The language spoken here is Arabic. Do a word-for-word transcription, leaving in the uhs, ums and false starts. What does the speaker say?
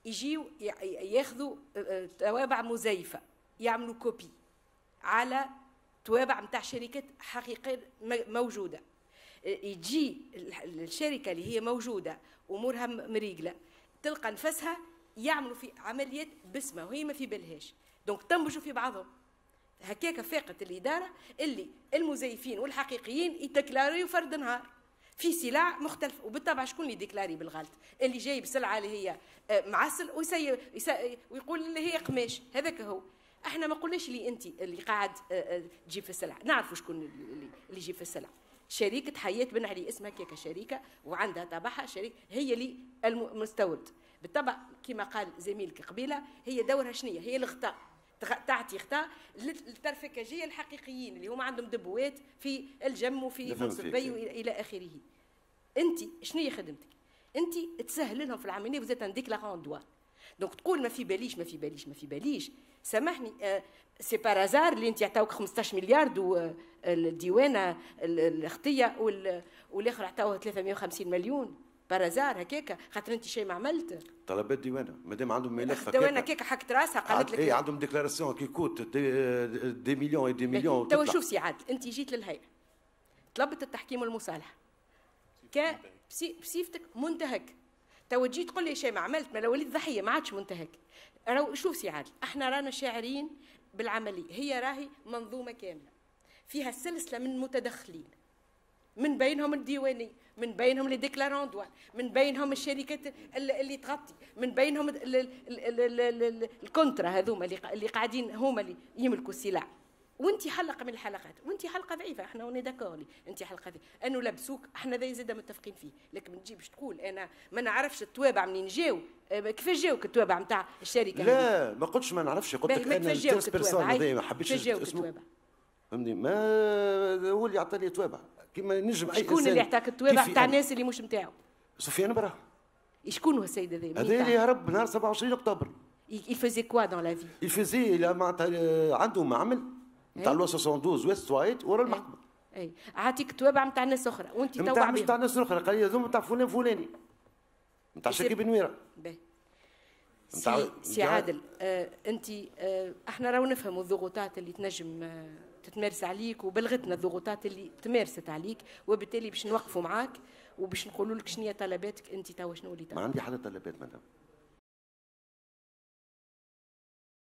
يجيو ياخذوا توابع مزيفه، يعملوا كوبي على توابع نتاع شركات حقيقيه موجوده. يجي الشركه اللي هي موجوده امورها مريقله تلقى نفسها يعملوا في عمليات بسمه وهي ما في بالهاش، دونك تنبشوا في بعضهم. هكاك فاقت الاداره اللي المزيفين والحقيقيين يتكلاريو فرد نهار في سلع مختلفه، وبالطبع شكون اللي ديكلاري بالغلط؟ اللي جايب سلعه اللي هي معسل ويسي ويقول اللي هي قماش، هذاك هو. احنا ما قلناش اللي انت اللي قاعد تجيب في السلع، نعرفوا شكون اللي اللي يجيب في السلع. شركه حياه بن علي اسمها كيكه شركه وعندها تبعها شركه هي اللي المستورد. بالطبع كما قال زميلك قبيله هي دورها شنية؟ هي الغطاء، تعطي غطاء للترفكجيه الحقيقيين اللي هما عندهم دبوات في الجم وفي منصبي الى اخره. انت شنية خدمتك؟ انت تسهل لهم في العمليه وزيت عندك لا روندوار. دونك تقول ما في باليش ما في باليش ما في باليش سامحني. آه سي بارازار اللي انت يعطاوك خمسطاش مليار دو الديوانه الاختيه والاخر عطاوه ثلاثمائة وخمسين مليون بارازار هكاكا خاطر انت شيء ما عملت. طلبات ديوانه مادام عندهم ملف ديوانه هكاكا حكت راسها قالت لك ايه عندهم ديكلاراسيون كي كوت دي, دي مليون دي مليون. توا شوف سي عادل انت جيت للهيئه طلبت التحكيم والمصالحه ك بصفتك منتهك، توا تجي تقول لي شيء ما عملت ما وليت ضحيه ما عادش منتهك. راهو شوف سي عادل احنا رانا شاعرين بالعمليه، هي راهي منظومه كامله فيها سلسله من متدخلين من بينهم الديواني، من بينهم لي ديكلارون دوان، من بينهم الشركات اللي تغطي، من بينهم الكونترا هذوما اللي قاعدين هما اللي يملكوا السلع. وانت حلقه من الحلقات وانت حلقه ضعيفه، احنا وني داكورلي انت حلقه ضعيفه انه لبسوك احنا ذي زاده متفقين فيه، لكن ما تجيبش تقول انا ما نعرفش التوابع منين جاو. كيفاش جاوك التوابع نتاع الشركه؟ لا ما قلتش ما نعرفش، قلت لك انا الثلاث بيرسون هذي ما حبيتش اسمه فهمني. ما هو اللي عطاني توابع كيما نجم اي شكون اللي عطاك التوابع تاع الناس اللي مش نتاعو؟ سفيان برا. شكون هو السيد هذا؟ هذا اللي هرب نهار سبعة وعشرين اكتوبر. Il faisait quoi dans la vie؟ Il faisait معناتها عنده معمل نتاع لو اثنين وستين ويست وايت ورا المحكمه. اي عاطيك توابع نتاع ناس اخرى وانت توابع نتاع مش نتاع ناس اخرى، قال لي هذوما نتاع فلان فلاني نتاع شركه بنويره. باهي سي, سي عادل آه انت آه احنا راهو نفهموا الضغوطات اللي تنجم آه تتمارس عليك وبلغتنا الضغوطات اللي تمارست عليك، وبالتالي باش نوقفوا معاك وباش نقولوا لك شنو هي طلباتك انت توا شنو اللي ما عندي حتى طلبات مدام.